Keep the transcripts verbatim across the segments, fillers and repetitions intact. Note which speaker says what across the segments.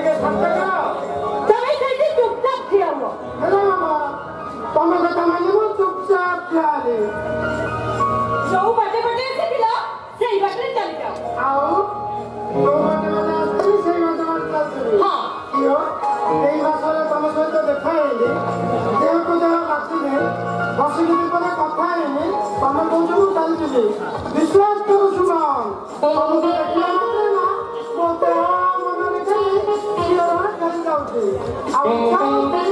Speaker 1: ଟିକେ ଶାନ୍ତ କର।
Speaker 2: ତମେ ସେଇଠି ଚୁପଚାପ ଠିଆ ହୁଅ।
Speaker 1: ହେଲା ମାମା ତମ କଥା ମାନିବ ଚୁପଚାପ ଠିଆ ହେଲି।
Speaker 2: ଯୋଉ ବାଟେ ବାଟେ ଆସିଥିଲ ସେଇ ବାଟରେ ଚାଲିଯାଅ।
Speaker 1: ଆଉ ଯୋଉ ବାଟେ ବାଟେ ଆସିଥିଲି ସେଇ ବାଟେ ବାଟେ ଚାଲିଥିଲି।
Speaker 2: ହଁ
Speaker 1: ଝିଅ ଏଇ ମାସରେ ତମ ସହିତ ଦେଖା ହେଇନି ଦେହକୁ ଦେହ ବାଛିନି ବସିକି ଦିପଦେ କଥା ହେଇନି ତମେ କହୁଛ ମୁଁ ଚାଲିଯିବି। ବିଶ୍ୱାସ କର ଶୁଭମ ତମକୁ ଦେଖିଲା ମାତ୍ରେ ନା ମୋ ଦେହ ମନରେ ଖାଲି ଶିହରଣ ଖେଳି ଯାଉଛି। ଆଉ ଚାହୁଁଛି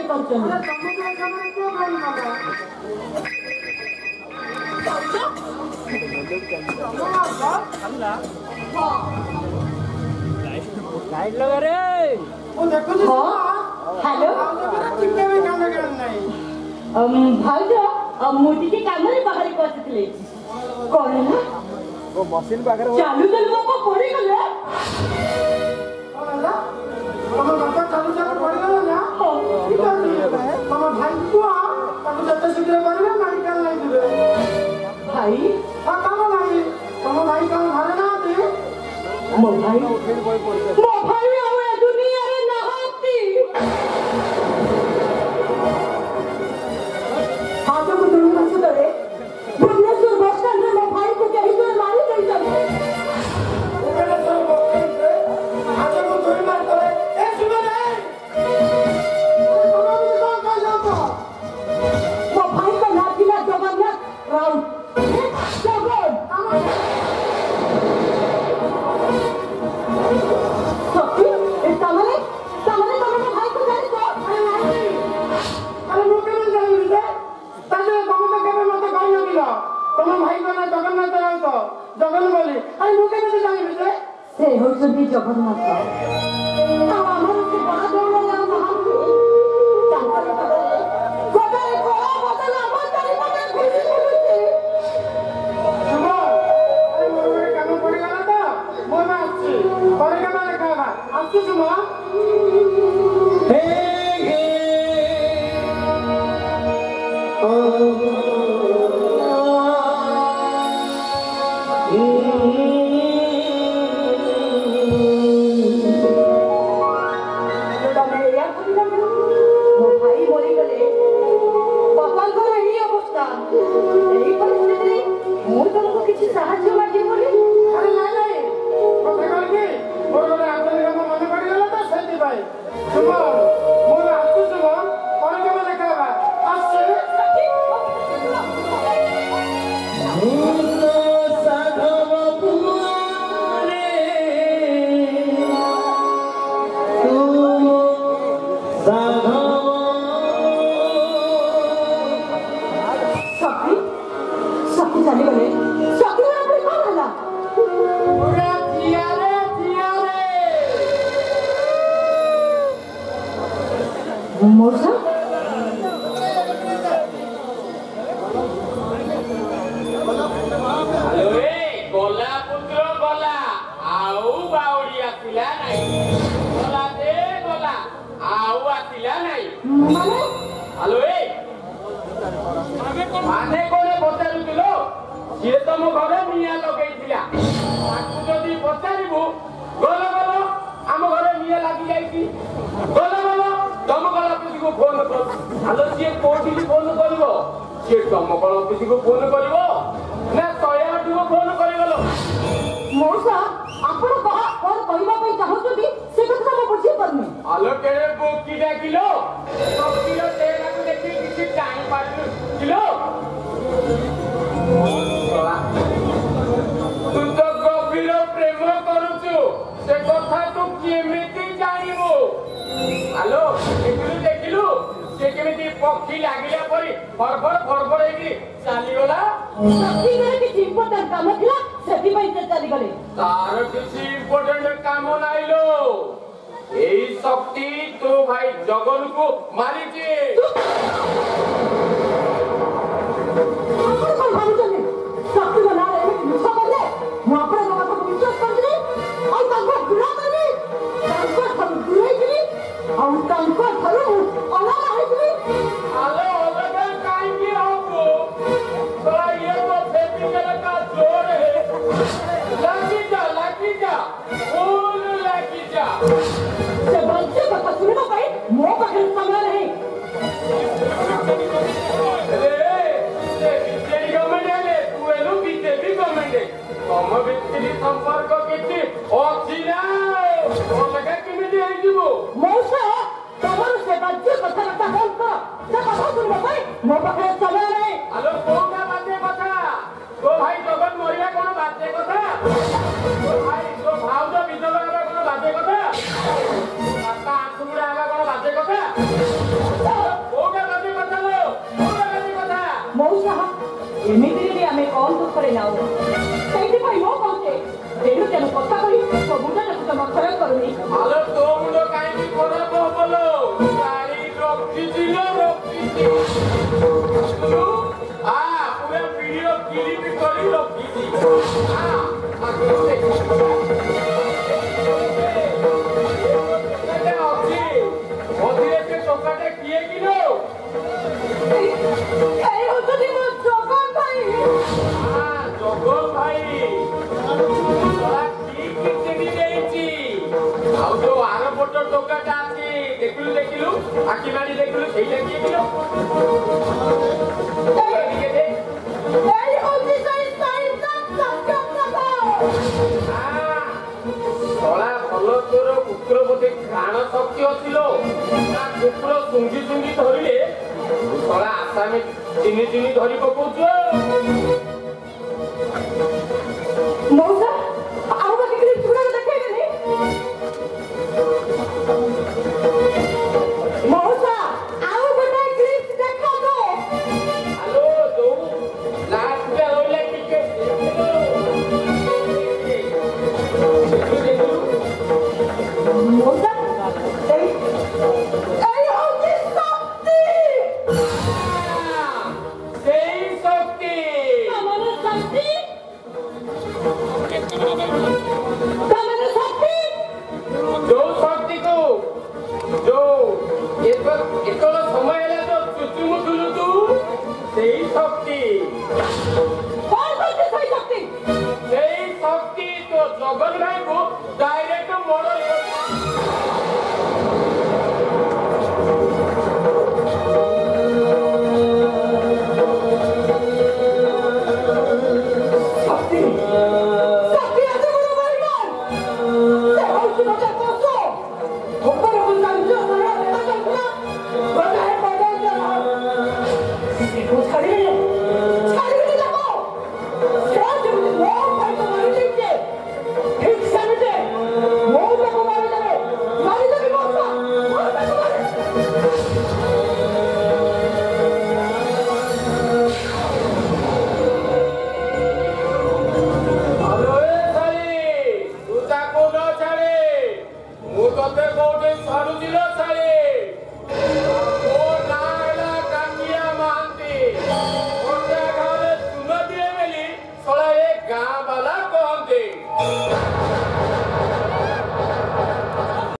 Speaker 2: କରୁଛନ୍ତି।
Speaker 1: ସମୁଦ୍ର ସମୟରେ କିଏ ଗାଡ଼ି ନବ?
Speaker 3: लाइट लगा रे
Speaker 1: ମୁଁ ଦେଖୁଛି
Speaker 2: ହ୍ୟାଲୋ
Speaker 1: ଟିକେ ବି କାମ ଜ୍ଞାନ ନାହିଁ।
Speaker 2: ଭାଉଜ ମୁଁ ଟିକେ କାମରେ ବାହାରକୁ ଆସିଥିଲି। କଣ ହେଲା?
Speaker 3: वो मशीन पाखरे
Speaker 2: ଚାଲୁ ଚାଲୁ ବାପା ପଡିଗଲେ।
Speaker 1: କଣ ହେଲା? ତମ ବାପା ଚାଲୁ ଚାଲୁ ପଡ଼ିଗଲେ ନା? ଠିକ ଅଛି। ତମ ଭାଇ କୁହ ତାକୁ ଯେତେ ଶୀଘ୍ର କରିବେ ମେଡିକାଲ ନେଇଯିବେ।
Speaker 2: ଭାଇ
Speaker 1: ହଁ ତମ ଭାଇ ତମ ଭାଇ କଣ ଘରେ ନାହାନ୍ତି?
Speaker 2: ମୋ ଭାଇ
Speaker 3: उठेन कोई पड़ी
Speaker 2: ମୋ ଭାଇ ଆଉ ଏ ଦୁନିଆରେ ନାହାନ୍ତି। ଆଜକୁ ଦୁଇ ମାସ ତଳେ ଭୁବନେଶ୍ୱର ବସ୍ ଷ୍ଟାଣ୍ଡରେ ମୋ ଭାଇକୁ କେହି ଜଣେ ମାରି ଦେଇଛନ୍ତି।
Speaker 1: ଭୁବନେଶ୍ୱର ବସ୍ ଷ୍ଟାଣ୍ଡରେ ଆଜକୁ ଦୁଇ ମାସ ତଳେ ଏ ଶୁଭ ନାହିଁ। ତମେ କଣ କହିଯାଉଛ?
Speaker 2: ମୋ ଭାଇଙ୍କ ନାଁ ଥିଲା ଜଗନ୍ନାଥ ରାଉତ। ଜଗନ୍ ସତୀ ତାମାନେ ତାମାନେ ତମେ ମୋ ଭାଇକୁ ଜାଣିଛ?
Speaker 1: ଆରେ ମୁଁ କେମିତି ଜାଣିବି ଯେ? ତାହେଲେ ତମେ ତ କେବେ ମତେ କହିନଥିଲ ତମ ଭାଇଙ୍କ ନାଁ ଜଗନ୍ନାଥ ରାଉତ ଜଗନ ବୋଲି। ଆରେ ମୁଁ କେମିତି ଜାଣିବି ଯେ?
Speaker 2: ସେ ହେଉଛନ୍ତି ଜଗନ୍ନାଥ। ଆଉ ଆମର ସେ ବଡ଼ ଦେଉଳରେ ଆଉ ନାହାନ୍ତି। ତାଙ୍କର ବଦଳରେ ଗୋଟାଏ କଳା ବଦଳ ଆମ ଚାରିପଟେ ଘୁରି ବୁଲୁଛି।
Speaker 1: ଶୁଭ ଆରେ ମୋର ଗୋଟେ କାମ ପଡ଼ିଗଲା ତ ମୁଁ ଏବେ ଆସିଛି। ପରେ କେବେ ଦେଖା ହେବା। ଆସୁଛି ଶୁଭ।
Speaker 2: ତମେ ଏଇଆ ଭାବିଲ ନା? ମୋ ଭାଇ ମରିଗଲେ ବାପାଙ୍କର ଏହି ଅବସ୍ଥା। ଏହି ପରିସ୍ଥିତିରେ ମୁଁ ତମକୁ କିଛି ସାହାଯ୍ୟ ମାଗିବି ବୋଲି।
Speaker 1: ଆରେ ନାଇଁ ନାଇଁ କଥା କଣ କି ମୋର ଗୋଟେ ଆନ୍ତରିକ କାମ ମନେ ପଡ଼ିଗଲା ତ ସେଥିପାଇଁ। ଶୁଭ ମୁଁ ଏବେ ଆସୁଛି ଶୁଭ। ପରେ କେବେ ଦେଖା ହେବା। ଆସୁଛି।
Speaker 2: ସଖୀ ସଖୀ ଚାଲିଗଲେ। ସଖୀର ପୁଣି କଣ ହେଲା?
Speaker 1: ପୁରା ଥିଆରେ ଥିଆରେ।
Speaker 2: ମଉସା
Speaker 4: ଆଲୋ ଏ ଗଲା ପୁତ୍ର ଗଲା ଆଉ ବାଉଡ଼ି ଆସିଲା ନାହିଁ। ଗଲା ଦେ ଗଲା ଆଉ ଆସିଲା ନାହିଁ।
Speaker 2: ମାନେ
Speaker 4: ଆଲୋ ଏ ମାନେ କଣ ପଚାରୁଥିଲ? ସିଏ ତମ ଘରେ ନିଆଁ ଲଗେଇଥିଲା। ତାକୁ ଯଦି ପଚାରିବୁ ଗଲ ଗଲ ଆମ ଘରେ ନିଆଁ ଲାଗି ଯାଇଛି। ଗଲ ଗଲ ଦମକଳ ଅଫିସକୁ ଫୋନ କର। ଆଲୋ ସିଏ କୋଉଠିକି ଫୋନ କରିବ? ସିଏ ଦମକଳ ଅଫିସକୁ ଫୋନ କରିବ ନା ଶହେ ଆଠକୁ ଫୋନ କରିଗଲ?
Speaker 2: ମଉସା ଆପଣ କହ କଣ କହିବା ପାଇଁ ଚାହୁଁଛନ୍ତି ସେ କଥା ମୁଁ ବୁଝିପାରୁନି।
Speaker 4: ଆଲୋ କେଡ଼େ ବୋକି ଡାକିଲ? ବୋକିର ଚେହେରାକୁ ଦେଖି କିଛି ଜାଣିପାରିଲୁ କିଲୋ? ତୁ ତ ଗଭୀର ପ୍ରେମ କରୁଛୁ ସେ କଥା ତୁ କେମିତି ଜାଣିବୁ? ଆଲୋ ଦେଖିଲୁ ଦେଖିଲୁ ସେ କେମିତି ପକ୍ଷୀ ଲାଗିଲା ପରି ଫରଫର ଫରଫର ହେଇକି ଚାଲିଗଲା।
Speaker 2: ସଖୀଙ୍କର କିଛି ଇମ୍ପୋର୍ଟାଣ୍ଟ କାମ ଥିଲା ସେଥିପାଇଁ ସେ ଚାଲିଗଲେ।
Speaker 4: ତାର କିଛି ଇମ୍ପୋର୍ଟାଣ୍ଟ କାମ ନାହିଁ ଲୋ। ଏଇ ଶକ୍ତି ତୋ ଭାଇ ଜଗନକୁ ମାରିଛି।
Speaker 2: ଆପଣ କଣ ଭାବୁଛନ୍ତି? ସଖୀଙ୍କ ନାଁରେ ଏମିତି ମିଛ କହିଲେ ମୁଁ ଆପଣଙ୍କ କଥାକୁ ବିଶ୍ୱାସ କରିବି ଆଉ ତାଙ୍କୁ ଘୃଣା କରିବି। ତାଙ୍କ ଠାରୁ ଦୂରେଇ ଯିବି ଆଉ ତାଙ୍କ ଠାରୁ ଅଲଗା ହେଇଯିବି।
Speaker 4: ଆଲୋ ଅଲଗା କାହିଁକି ହବୁ? ତୋରା ଇଏ ତ ଫେବିକଲ କା ଜୋର ହେ। ଲାଗିଯା ଲାଗିଯା ଫୁଲ ଲାଗିଯା।
Speaker 2: ସେ ବଞ୍ଚ କଥା ଶୁଣିବା ପାଇଁ ମୋ ପାଖରେ ସମୟ ନାହିଁ।
Speaker 4: ବିଜେଡି ଗଭର୍ଣ୍ଣମେଣ୍ଟ ହେଲେ ତୁ ହେଲୁ ବିଜେପି ଗଭର୍ଣ୍ଣମେଣ୍ଟ। ତମ ଭିତରେ ସମ୍ପର୍କ କିଛି ଅଛି ନା ଅଲଗା କେମିତି ହେଇଯିବୁ?
Speaker 2: ମଉସା ତମର ସେ ବାଜ୍ୟ କଥାବାର୍ତ୍ତା ବନ୍ଦ କର। ସେ କଥା ଶୁଣିବା ପାଇଁ ମୋ ପାଖରେ ସମୟ ନାହିଁ।
Speaker 4: ଆଲୋ କୋଉଟା ବାଜେ କଥା? ତୋ ଭାଇ ଜଗନ ମରିବା କଣ ବାଜେ କଥା? ତୋ ଭାଇ ତୋ ଭାଉଜ ବିଧବା ହେବା କଣ ବାଜେ କଥା? ବାପା ଆଣ୍ଠୁ ବୁଢା ହେବା କଣ ବାଜେ କଥା?
Speaker 2: ମଉସା ଏମିତିରେ ଆମେ କଣ ଦୁଃଖରେ ନାଉ ସେଇଥିପାଇଁ ମୁଁ କହୁଛେ ତେଣୁ ତେଣୁ କଥା କହି ମୋ ମୁଣ୍ଡଟାକୁ ଜମା ଖରାପ କରୁନି।
Speaker 4: ଆଲୋ ତୋ ମୁଣ୍ଡ କାହିଁକି ଖରାପ ହବଲୋ? ଗାଳି ରଖିଛି ଲୋ ରଖିଛି। ଆ ପୁରା ଭିଡିଓ କ୍ଲିପ କରି ରଖିଛି। ଆ ଅଛି ମଝିରେ ସେ ଟୋକାଟା କିଏ କିଲୋ?
Speaker 2: এই হচ্ছে ମୋ ଜଗନ ଭାଇ।
Speaker 4: ଜଗନ ଭାଇ ଆଉ ଯୋଉ ଆର ପଟ ଟୋକାଟା ଅଛି ଦେଖିଲୁ ଦେଖିଲୁ ଆଖି ମାରି ଦେଖିଲୁ ସେଇଟା କିଏ କିଲୋ?
Speaker 2: এই হচ্ছে সেই সাইতান
Speaker 4: ଶଳା ଭଲ ତୋର କୁକୁର ବୋଧେ ଘ୍ରାଣ ଶକ୍ତି ଅଛି ଲୋ। ନା କୁକୁର ଶୁଙ୍ଘି ଶୁଙ୍ଘି ଧରିଲେ ଶଳା ଆସାମୀ ଚିନି ଚିନି ଧରି ପକଉଛୁ।
Speaker 2: ମଉସା ଆଉ ବାକି କ୍ଲିପ ଗୁଡାକ ଦେଖେଇବେନି? ମଉସା ଆଉ ଗୋଟେ କ୍ଲିପ ଦେଖାନ୍ତୁ।
Speaker 4: ହ୍ୟାଲୋ ଯୋଉ ଲାଷ୍ଟଟା ରହିଲା ଟିକେ
Speaker 2: ମଉସା এই এই হচ্ছে শক্তি।
Speaker 4: ସେଇ ଶକ୍ତି
Speaker 2: আমার শক্তি আমার শক্তি
Speaker 4: ଯୋଉ ଶକ୍ତିକୁ ଯୋଉ ଏତକ ସମୟ ହେଲା ତ ଚୁଚୁମୁଥିଲୁ ତୁ ସେଇ ଶକ୍ତି
Speaker 2: কোন হচ্ছে সেই শক্তি?
Speaker 4: ସେଇ ଶକ୍ତି ତୋ ଜଗନ ଭାଇକୁ ଡାଇରେକ୍ଟ ମର୍ଡର
Speaker 2: শক্তি শক্তি আছে বড় ভাইগণ। সে হচ্ছে মজা করছো উপরে বুঝলাম যে ওরা এটা করছে না কোথায় বদল যাও একটু ছাড়িয়ে ছাড়িয়ে যাবো। সে যেমনি মো ভাইকে মারি দিচ্ছে ঠিক সেমনি মো তাকে মারি দেবে মারি দেবে মশা মো তাকে মারি
Speaker 4: ଆଲୋ ଏ ଶାଳି ତୁ ତାକୁ ନ ଛାଡେ ମୁଁ ତତେ କୋଉଠି ଛାଡୁଛି ଲୋ ଶାଳି। ମୋ ନାଁ ହେଲା କାମିଆ ମହାନ୍ତି। ଖଣ୍ଡା ଗାଁରେ ଚୁନ ଦିଏ ବୋଲି ଶଳା ଏ ଗାଁ